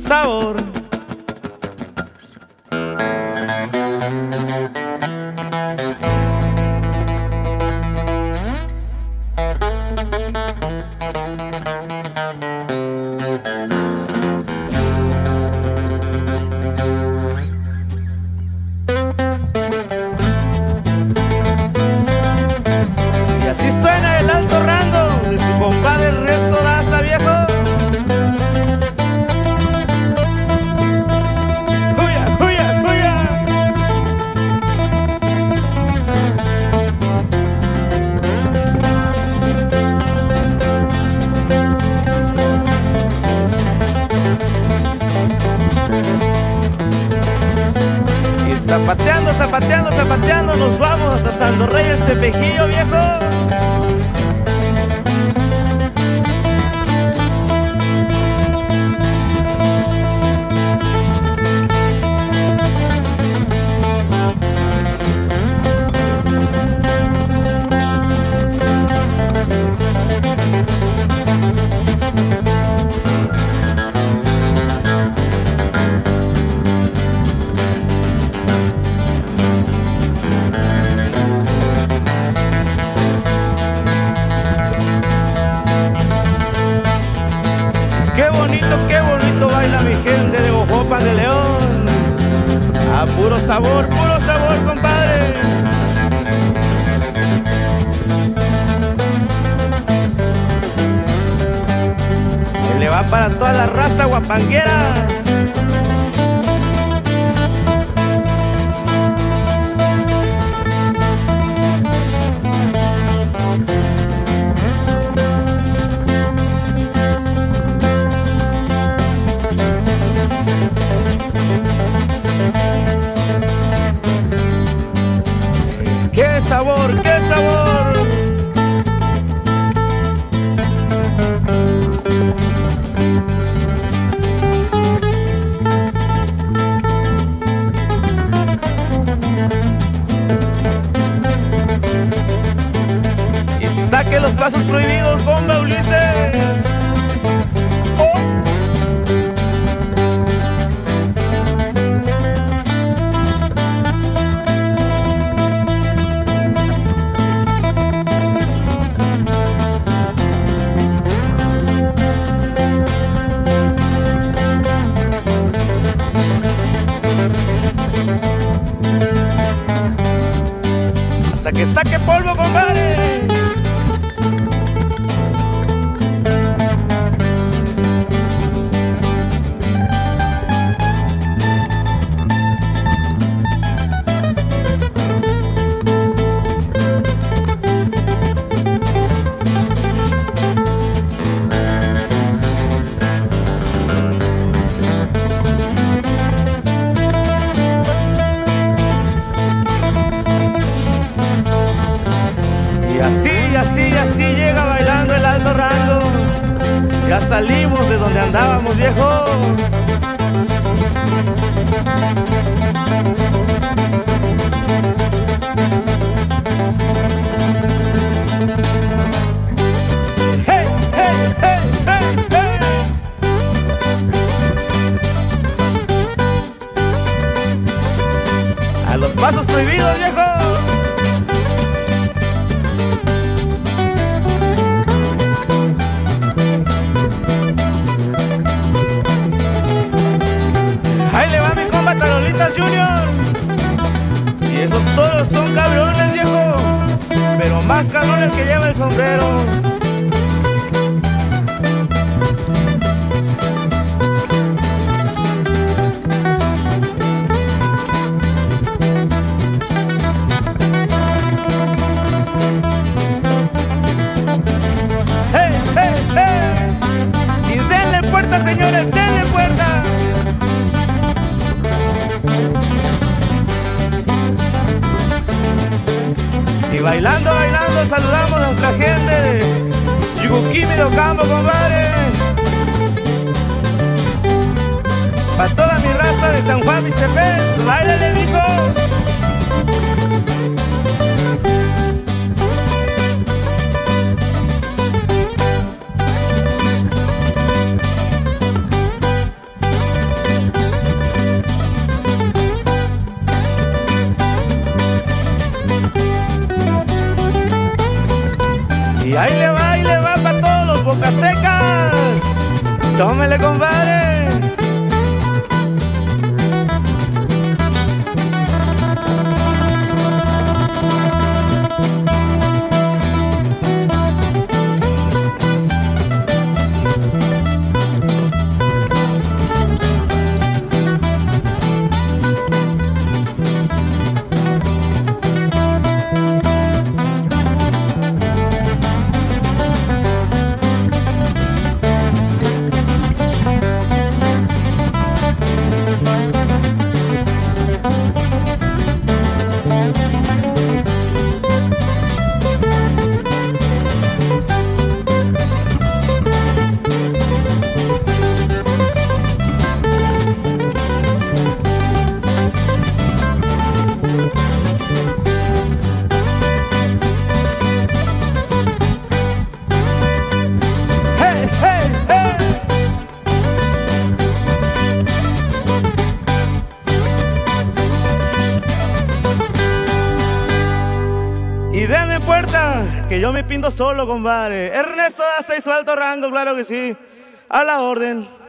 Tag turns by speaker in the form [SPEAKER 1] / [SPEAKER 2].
[SPEAKER 1] sabor. Y así suena el alto rango de su compadre el Rezo Daza, viejo. ¡Juya, juya, juya! Y zapateando, zapateando, zapateando nos vamos hasta Saldo Reyes, Cepejillo, viejo. Qué bonito baila mi gente de Bojopan de León. A puro sabor, compadre. Se le va para toda la raza guapanguera. ¡Qué sabor, qué sabor! Y saque los pasos prohibidos, comba Ulises. ¡Oh! Hasta que saque polvo, compadre. Así llega bailando el alto rango. Ya salimos de donde andábamos, viejo. Hey, hey, hey, hey, hey. A los pasos prohibidos, viejo. Junior. Y esos toros son cabrones, viejo, pero más cabrón el que lleva el sombrero. Hey, hey, hey. Y denle puerta, señores, denle puerta. Y bailando, bailando, saludamos a nuestra gente de Yucuquimi de Ocampo, compadre. Para toda mi raza de San Juan Micepel, ¡báilale, mijo! Tómele, compadre. Y denme puerta, que yo me pinto solo, compadre. Ernesto da 6 alto rango, claro que sí. A la orden.